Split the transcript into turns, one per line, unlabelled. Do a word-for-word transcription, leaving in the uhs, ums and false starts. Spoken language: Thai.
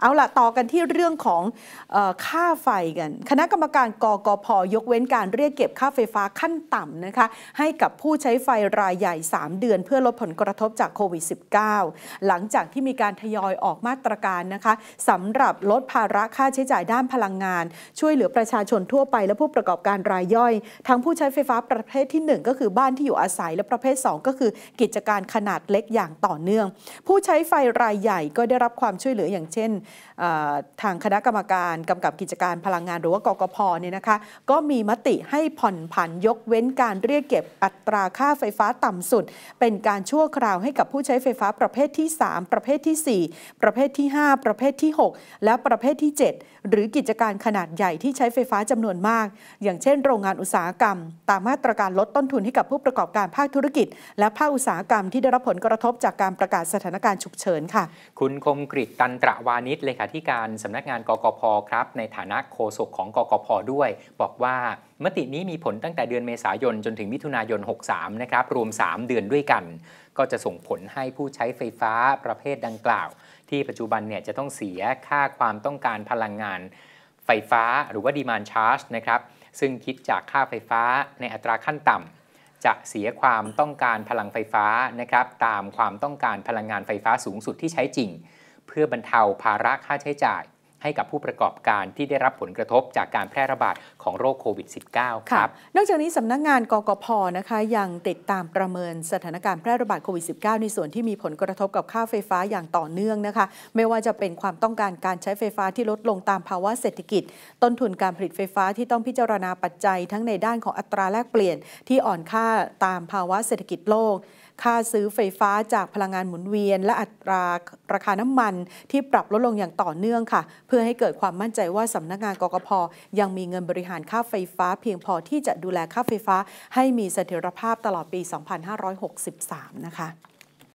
เอาล่ะต่อกันที่เรื่องของเอ่อค่าไฟกันคณะกรรมการกกพ.ยกเว้นการเรียกเก็บค่าไฟฟ้าขั้นต่ำนะคะให้กับผู้ใช้ไฟรายใหญ่สามเดือนเพื่อลดผลกระทบจากโควิด สิบเก้า หลังจากที่มีการทยอยออกมาตรการนะคะสำหรับลดภาระค่าใช้จ่ายด้านพลังงานช่วยเหลือประชาชนทั่วไปและผู้ประกอบการรายย่อยทั้งผู้ใช้ไฟฟ้าประเภทที่หนึ่งก็คือบ้านที่อยู่อาศัยและประเภทสองก็คือกิจการขนาดเล็กอย่างต่อเนื่องผู้ใช้ไฟรายใหญ่ก็ได้รับความช่วยเหลืออย่างเช่นทางคณะกรรมการกำกับกิจการพลังงานหรือว่ากกพ.เนี่ยนะคะก็มีมติให้ผ่อนผันยกเว้นการเรียกเก็บอัตราค่าไฟฟ้าต่ำสุดเป็นการชั่วคราวให้กับผู้ใช้ไฟฟ้าประเภทที่สามประเภทที่สี่ประเภทที่ห้าประเภทที่หกและประเภทที่เจ็ดหรือกิจการขนาดใหญ่ที่ใช้ไฟฟ้าจำนวนมากอย่างเช่นโรงงานอุตสาหกรรมตามมาตรการลดต้นทุนให้กับผู้ประกอบการภาคธุรกิจและภาคอุตสาหกรรมที่ได้รับผลกระทบจากการประกาศสถานการณ์ฉุกเฉินค่ะ
คุณคมกฤษ ตันตระวานิชเลขาธิการสำนักงานกกพ.ครับในฐานะโฆษกของกกพ.ด้วยบอกว่ามตินี้มีผลตั้งแต่เดือนเมษายนจนถึงมิถุนายนหกสิบสามนะครับรวมสามเดือนด้วยกันก็จะส่งผลให้ผู้ใช้ไฟฟ้าประเภทดังกล่าวที่ปัจจุบันเนี่ยจะต้องเสียค่าความต้องการพลังงานไฟฟ้าหรือว่า Demand Charge นะครับซึ่งคิดจากค่าไฟฟ้าในอัตราขั้นต่ำจะเสียความต้องการพลังไฟฟ้านะครับตามความต้องการพลังงานไฟฟ้าสูงสุดที่ใช้จริงเพื่อบรรเทาภาระค่าใช้จ่ายให้กับผู้ประกอบการที่ได้รับผลกระทบจากการแพร่ระบาดของโรคโควิด สิบเก้า ครับ
นอกจากนี้สำนักงานกกพ.นะคะยังติดตามประเมินสถานการณ์แพร่ระบาดโควิด สิบเก้า ในส่วนที่มีผลกระทบกับค่าไฟฟ้าอย่างต่อเนื่องนะคะไม่ว่าจะเป็นความต้องการการใช้ไฟฟ้าที่ลดลงตามภาวะเศรษฐกิจต้นทุนการผลิตไฟฟ้าที่ต้องพิจารณาปัจจัยทั้งในด้านของอัตราแลกเปลี่ยนที่อ่อนค่าตามภาวะเศรษฐกิจโลกค่าซื้อไฟฟ้าจากพลังงานหมุนเวียนและอัตราราคาน้ำมันที่ปรับลดลงอย่างต่อเนื่องค่ะเพื่อให้เกิดความมั่นใจว่าสำนักงานกกพ.ยังมีเงินบริหารค่าไฟฟ้าเพียงพอที่จะดูแลค่าไฟฟ้าให้มีเสถียรภาพตลอดปี สองพันห้าร้อยหกสิบสาม นะคะ